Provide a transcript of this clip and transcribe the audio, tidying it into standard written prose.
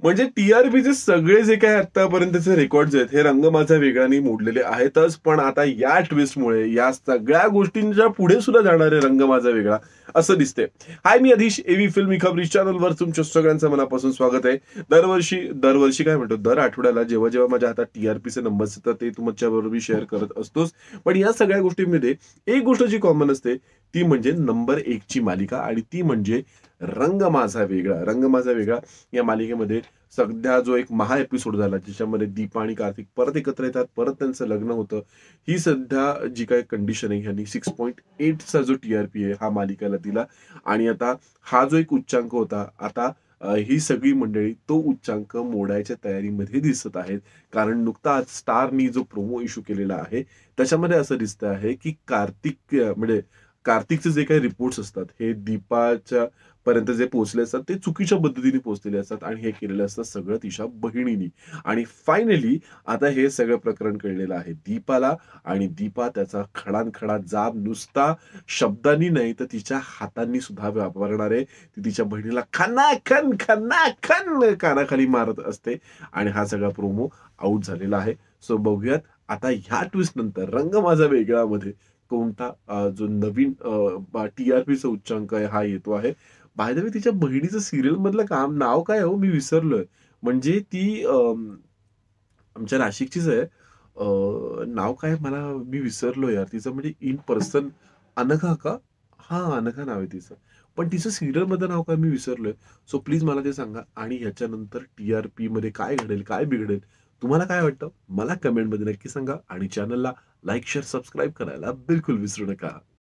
म्हणजे टीआरपीचे सगळे जे काही आतापर्यंतचे रेकॉर्ड्स आहेत हे रंग माझा वेगळाने मोडलेले आहेतच, पण आता या ट्विस्टमुळे या सगळ्या गोष्टींच्या पुढे सुद्धा जाणारे रंग माझा वेगळा असं दिसतंय. हाय, मी अधीश, एवी फिल्मी खबरी चॅनलवर तुमच्या सगळ्यांचं मनापासून स्वागत आहे. दरवर्षी दरवर्षी काय म्हणतो, दर आठवड्याला जेव्हा जेव्हा माझ्या हातात टीआरपीचे नंबर्स येतात ते तुमच्याबरोबर मी शेअर करत असतोच. पण या सगळ्या गोष्टींमध्ये एक गोष्ट जी कॉमन असते ती म्हणजे नंबर 1 ची मालिका, आणि ती म्हणजे रंग माझा वेगळा. रंग माझा वेगळा या मालिकेमध्ये सध्या जो एक महा एपिसोड झाला ज्याच्यामध्ये दीपा आणि कार्तिक परत एकत्र येतात, परत त्यांचं लग्न होतं. ही सध्या जी काही कंडिशन आहे ह्यांनी 6.8 चा जो टीआरपी आहे हा मालिकेला दिला. आणि आता हा जो एक उच्चांक होता, आता ही सगळी मंडळी तो उच्चांक मोडायच्या तयारीमध्ये दिसत आहेत. कारण नुकताच स्टारनी जो प्रोमो इश्यू केलेला आहे त्याच्यामध्ये असं दिसतं आहे की कार्तिक म्हणजे कार्तिकचे जे काही रिपोर्ट्स असतात हे दीपाच्या पर्यंत जे पोहोचले असतात ते चुकीच्या पद्धतीने पोहोचलेले असतात, आणि हे केलेलं असतं सगळं तिच्या बहिणीनी. आणि फायनली आता हे सगळं प्रकरण कळलेलं आहे दीपाला, आणि दीपा त्याचा खडानखडा जाब नुसता शब्दांनी नाही तर तिच्या हातांनी सुद्धा वापरणार आहे. ती तिच्या बहिणीला खन्नाखन खन्नाखन कानाखाली मारत असते, आणि हा सगळा प्रोमो आउट झालेला आहे. सो बघूयात आता ह्या ट्विस्ट नंतर रंग माझा वेगळा मध्ये कोणता जो नवीन टीआरपीचा उच्चांक आहे हा येतो आहे. बाय द वे तिच्या बहिणीचं सिरियल मधलं काम नाव काय हो, मी विसरलोय. म्हणजे ती आमच्या नाशिकचीच आहे. नाव काय मला मी विसरलो यार तिचं, म्हणजे इन पर्सन अनघा का? हां, अनघा नाव आहे तिचं. पण तिचं सीरियल मधलं नाव काय मी विसरलोय. सो प्लीज मला ते सांगा, आणि ह्याच्यानंतर टीआरपी मध्ये काय घडेल, काय बिघडेल? तुम्हाला काय वाटतं? मला कमेंटमध्ये नक्की सांगा, आणि चॅनलला लाईक, शेअर, सबस्क्राईब करायला बिलकुल विसरू नका.